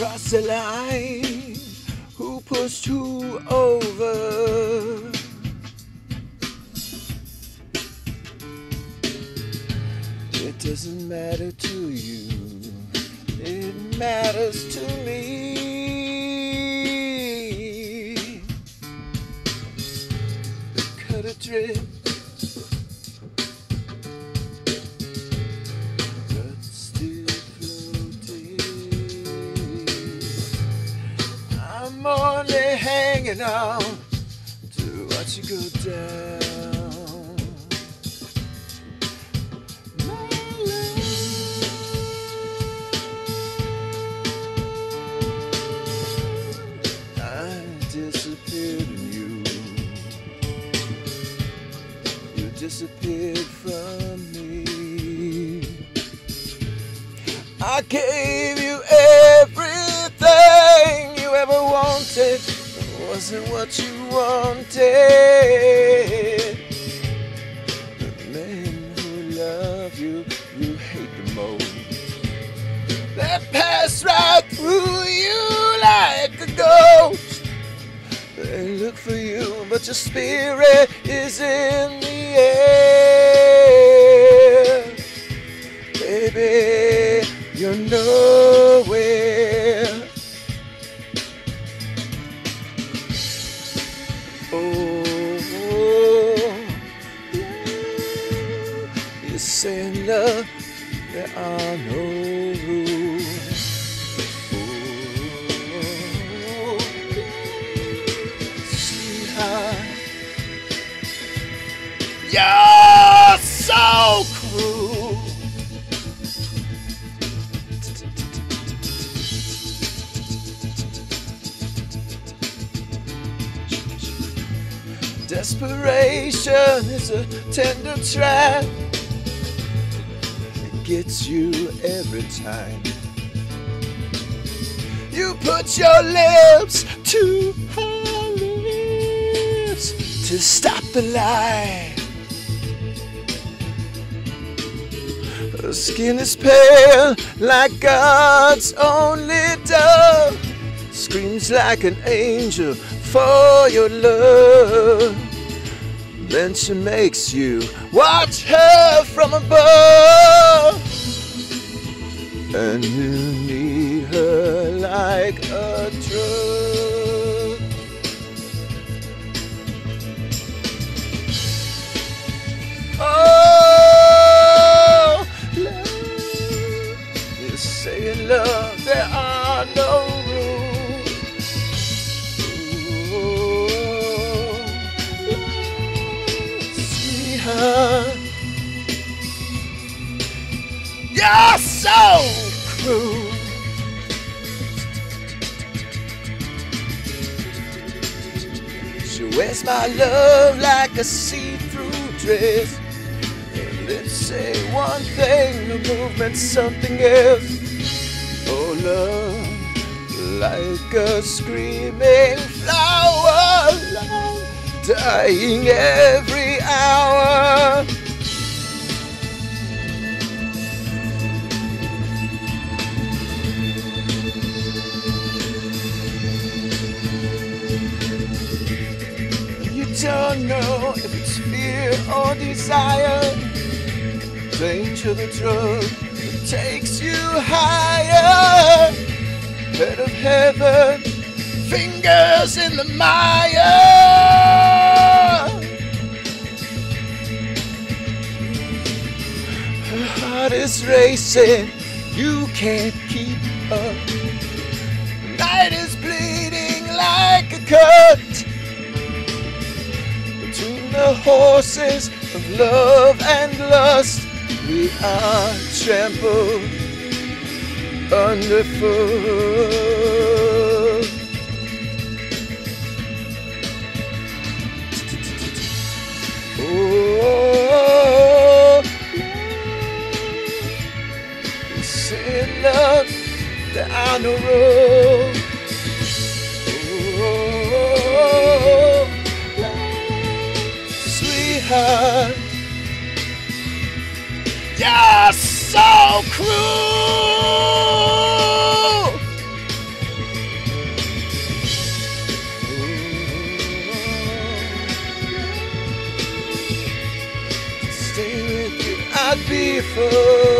crossed the line? Who pushed who over? It doesn't matter to you, it matters to me. Cut adrift, but still floating. I'm only hanging on to watch you go down. Disappeared in you. You disappeared from me. I gave you everything you ever wanted. It wasn't what you wanted. The men who love you, you hate the most. They pass right through you like a ghost. They look for you, but your spirit is in the air. Baby, you're nowhere. Oh, you're saying love, there are no rules. You're so cruel. Desperation is a tender trap. It gets you every time. You put your lips to her lips to stop the lie. Her skin is pale like God's only dove. Screams like an angel for your love. Then she makes you watch her from above. And you need her like a drug. Oh, love, you say in love there are no rules. Oh, sweetheart, you're so cruel. She wears my love like a see-through dress. Her lips say one thing, the movement something else. Oh love, like a screaming flower, love, dying every hour. Don't know if it's fear or desire. Danger the drug that takes you higher. Head of heaven, fingers in the mire. Her heart is racing, you can't keep up. The night is bleeding like a cut. Between the horses of love and lust, we are trampled underfoot. Oh, you say love, there are no roads. Sweetheart, you're so cruel. beautiful.